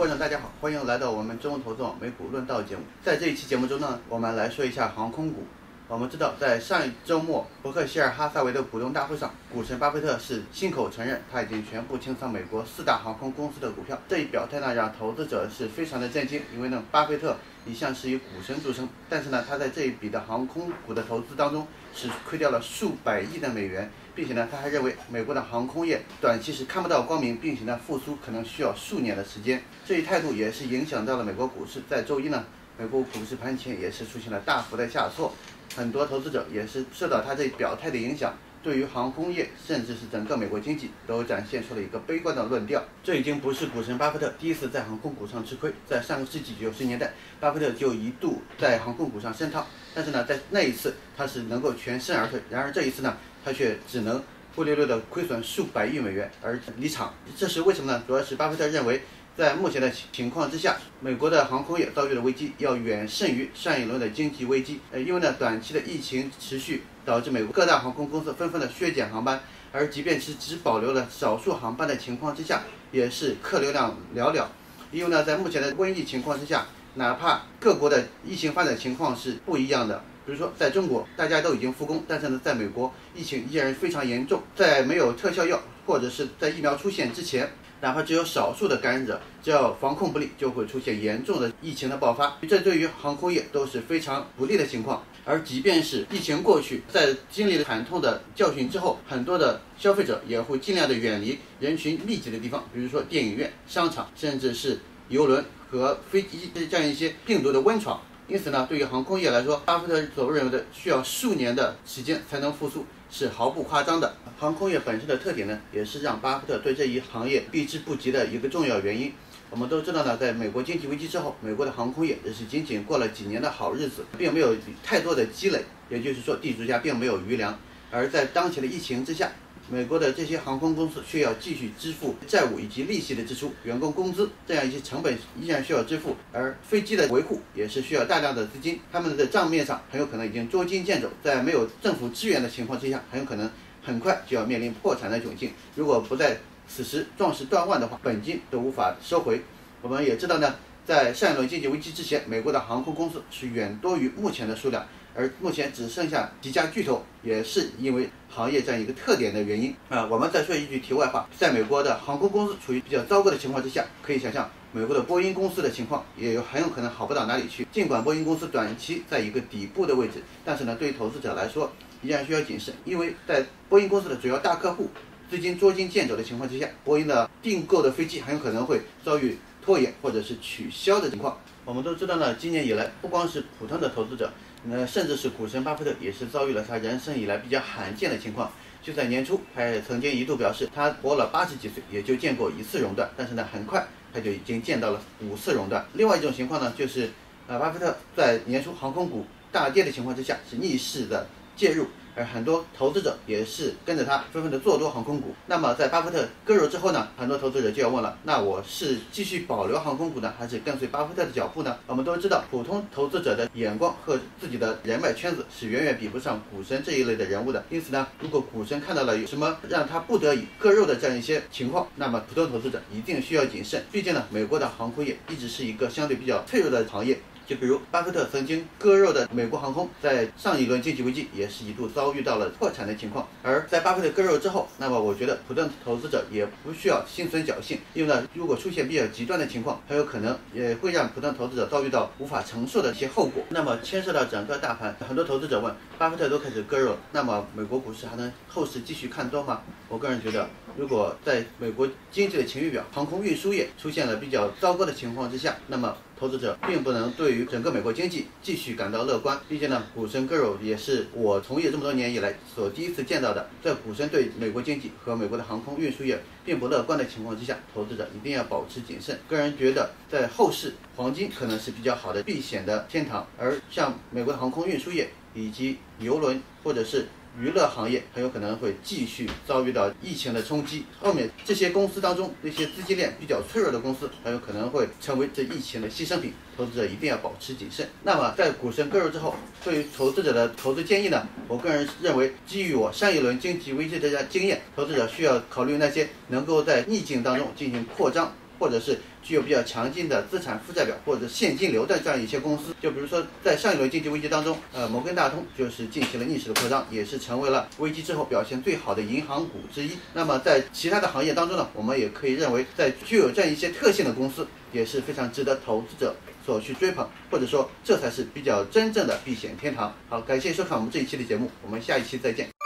观众大家好，欢迎来到我们中文投资网美股论道节目。在这一期节目中呢，我们来说一下航空股。我们知道，在上一周末，伯克希尔哈撒韦的股东大会上，股神巴菲特是亲口承认他已经全部清仓美国4大航空公司的股票。这一表态呢，让投资者是非常的震惊，因为呢，巴菲特一向是以股神著称，但是呢，他在这一笔的航空股的投资当中是亏掉了数百亿的美元，并且呢，他还认为美国的航空业短期是看不到光明，并且呢，复苏可能需要数年的时间。这一态度也是影响到了美国股市，在周一呢，美国股市盘前也是出现了大幅的下挫。很多投资者也是受到他这表态的影响，对于航空业甚至是整个美国经济都展现出了一个悲观的论调。这已经不是股神巴菲特第一次在航空股上吃亏，在上个世纪90年代，巴菲特就一度在航空股上深套，但是呢，在那一次他是能够全身而退，然而这一次呢，他却只能灰溜溜的亏损数百亿美元而离场。这是为什么呢？主要是巴菲特认为，在目前的情况之下，美国的航空业遭遇的危机要远胜于上一轮的经济危机。因为呢，短期的疫情持续，导致美国各大航空公司纷纷的削减航班，而即便是只保留了少数航班的情况之下，也是客流量寥寥。因为呢，在目前的瘟疫情况之下，哪怕各国的疫情发展情况是不一样的。比如说，在中国大家都已经复工，但是呢，在美国疫情依然非常严重，在没有特效药或者是在疫苗出现之前，哪怕只有少数的感染者，只要防控不力，就会出现严重的疫情的爆发。这对于航空业都是非常不利的情况。而即便是疫情过去，在经历了惨痛的教训之后，很多的消费者也会尽量的远离人群密集的地方，比如说电影院、商场，甚至是邮轮和飞机这样一些病毒的温床。因此呢，对于航空业来说，巴菲特所认为的需要数年的时间才能复苏是毫不夸张的。航空业本身的特点呢，也是让巴菲特对这一行业避之不及的一个重要原因。我们都知道呢，在美国经济危机之后，美国的航空业也是仅仅过了几年的好日子，并没有太多的积累，也就是说地主家并没有余粮。而在当前的疫情之下，美国的这些航空公司需要继续支付债务以及利息的支出，员工工资这样一些成本依然需要支付，而飞机的维护也是需要大量的资金，他们的账面上很有可能已经捉襟见肘，在没有政府支援的情况之下，很有可能很快就要面临破产的窘境。如果不在此时壮士断腕的话，本金都无法收回。我们也知道呢，在上一轮经济危机之前，美国的航空公司是远多于目前的数量，而目前只剩下几家巨头，也是因为行业这样一个特点的原因我们再说一句题外话，在美国的航空公司处于比较糟糕的情况之下，可以想象美国的波音公司的情况也很有可能好不到哪里去。尽管波音公司短期在一个底部的位置，但是呢，对于投资者来说依然需要谨慎，因为在波音公司的主要大客户资金捉襟见肘的情况之下，波音的订购的飞机很有可能会遭遇拖延或者是取消的情况。我们都知道呢，今年以来，不光是普通的投资者，甚至是股神巴菲特也是遭遇了他人生以来比较罕见的情况。就在年初，他也曾经一度表示，他活了80几岁也就见过1次熔断，但是呢，很快他就已经见到了5次熔断。另外一种情况呢，就是巴菲特在年初航空股大跌的情况之下，是逆势的介入。而很多投资者也是跟着他纷纷的做多航空股。那么在巴菲特割肉之后呢，很多投资者就要问了，那我是继续保留航空股呢，还是跟随巴菲特的脚步呢？我们都知道，普通投资者的眼光和自己的人脉圈子是远远比不上股神这一类的人物的。因此呢，如果股神看到了有什么让他不得已割肉的这样一些情况，那么普通投资者一定需要谨慎。毕竟呢，美国的航空业一直是一个相对比较脆弱的行业。就比如巴菲特曾经割肉的美国航空，在上一轮经济危机也是一度遭遇到了破产的情况。而在巴菲特割肉之后，那么我觉得普通投资者也不需要心存侥幸，因为呢，如果出现比较极端的情况，很有可能也会让普通投资者遭遇到无法承受的一些后果。那么牵涉到整个大盘，很多投资者问，巴菲特都开始割肉，那么美国股市还能后市继续看多吗？我个人觉得，如果在美国经济的晴雨表，航空运输业出现了比较糟糕的情况之下，那么投资者并不能对于整个美国经济继续感到乐观。毕竟呢，股神割肉也是我从业这么多年以来所第一次见到的。在股神对美国经济和美国的航空运输业并不乐观的情况之下，投资者一定要保持谨慎。个人觉得，在后市，黄金可能是比较好的避险的天堂，而像美国的航空运输业以及邮轮或者是娱乐行业很有可能会继续遭遇到疫情的冲击，后面这些公司当中，那些资金链比较脆弱的公司很有可能会成为这疫情的牺牲品，投资者一定要保持谨慎。那么在股神割肉之后，对于投资者的投资建议呢，我个人认为，基于我上一轮经济危机的经验，投资者需要考虑那些能够在逆境当中进行扩张或者是具有比较强劲的资产负债表或者现金流的这样一些公司。就比如说在上一轮经济危机当中，摩根大通就是进行了逆势的扩张，也是成为了危机之后表现最好的银行股之一。那么在其他的行业当中呢，我们也可以认为在具有这样一些特性的公司也是非常值得投资者所去追捧，或者说这才是比较真正的避险天堂。好，感谢收看我们这一期的节目，我们下一期再见。